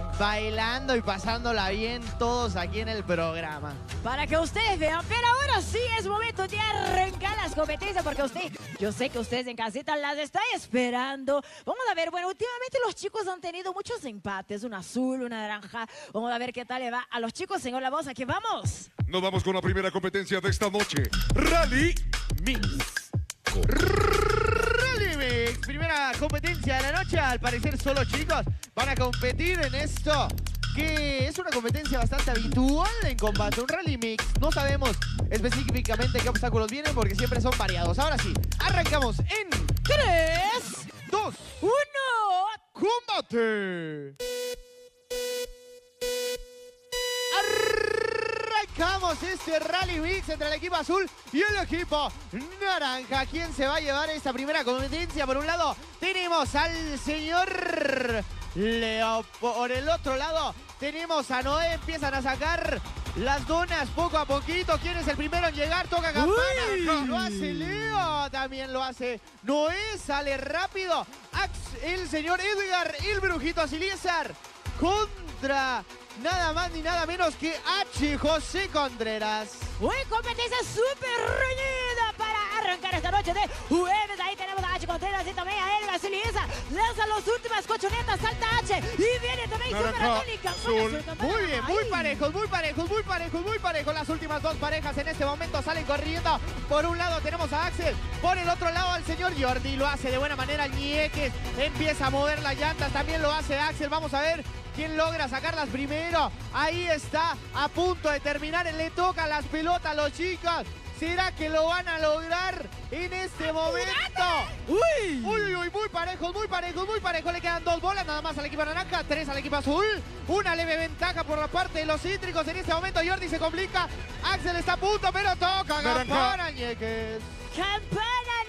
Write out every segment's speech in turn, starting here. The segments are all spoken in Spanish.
bailando y pasándola bien todos aquí en el programa. Para que ustedes vean, pero ahora sí es momento de arrancar las competencias porque yo sé que ustedes en casita las están esperando. Vamos a ver, bueno, últimamente los chicos han tenido muchos empates, un azul, una naranja. Vamos a ver qué tal le va a los chicos, señor La Voz, aquí vamos. Nos vamos con la primera competencia de esta noche, Rally Mix. Rally Mix, primera competencia de la noche. Al parecer solo chicos van a competir en esto, que es una competencia bastante habitual en combate, un Rally Mix. No sabemos específicamente qué obstáculos vienen porque siempre son variados. Ahora sí, arrancamos en 3, 2, 1, ¡combate! Arrancamos este Rally Mix entre el equipo azul y el equipo naranja. ¿Quién se va a llevar esta primera competencia? Por un lado tenemos al señor Leo. Por el otro lado tenemos a Noé. Empiezan a sacar las donas poco a poquito. ¿Quién es el primero en llegar? Toca campana. Lo hace Leo. También lo hace Noé. Sale rápido el señor Edgar, el brujito Silízar, contra nada más ni nada menos que H. José Contreras. Uy, competencia súper reñida para arrancar esta noche de jueves. Ahí tenemos a H. Contreras y también a Edgar Silízar. Lanza las últimas cochonetas, salta H y viene también súper atónica. Muy bien, muy parejos, muy parejos, muy parejos, muy parejos. Las últimas dos parejas en este momento salen corriendo. Por un lado tenemos a Axel, por el otro lado al señor Jordi. Lo hace de buena manera Ñeques. Empieza a mover las llantas, también lo hace Axel. Vamos a ver quién logra sacarlas primero. Ahí está, a punto de terminar. Le toca las pelotas a los chicos. ¿Será que lo van a lograr en este momento? Uy, uy, uy, muy parejos, muy parejos, muy parejos. Le quedan 2 bolas nada más al equipo naranja, 3 al equipo azul. Una leve ventaja por la parte de los cítricos. En este momento Jordi se complica. Axel está a punto, pero toca campana, Ñeques. Campana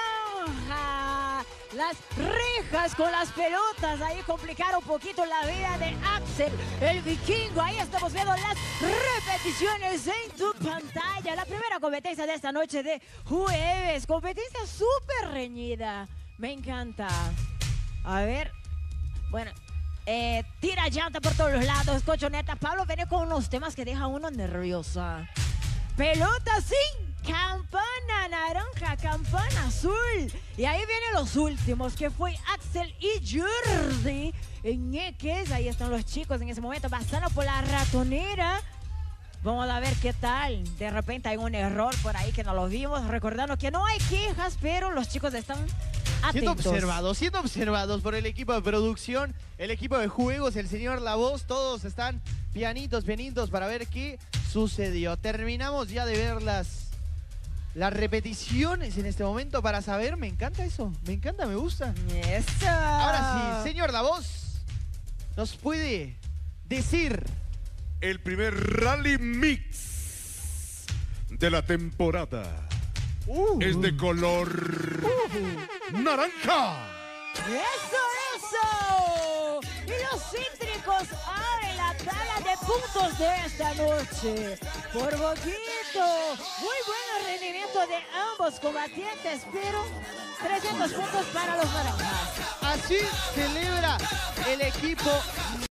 naranja. Las rejas con las pelotas ahí complicaron un poquito la vida de Axel, el vikingo. Ahí estamos viendo las repeticiones en tu pantalla. La primera competencia de esta noche de jueves. Competencia súper reñida. Me encanta. A ver. Bueno. Tira llanta por todos los lados. Cochoneta. Pablo viene con unos temas que deja a uno nerviosa. Pelota sin campana naranja, campana azul. Y ahí vienen los últimos, que fue Axel y Jordi. Ñeques, ahí están los chicos en ese momento pasando por la ratonera. Vamos a ver qué tal. De repente hay un error por ahí que no lo vimos. Recordando que no hay quejas, pero los chicos están atentos. Siendo observados por el equipo de producción, el equipo de juegos, el señor La Voz. Todos están pianitos para ver qué sucedió. Terminamos ya de ver las repeticiones en este momento para saber. Me encanta eso, me encanta, me gusta. Eso. Ahora sí, señor La Voz, ¿nos puede decir El primer Rally Mix de la temporada es de color naranja? ¡Eso! Y los cítricos abren la tabla de puntos de esta noche. Por poquito. Muy buen rendimiento de ambos combatientes, pero 300 puntos para los naranjas. Así celebra el equipo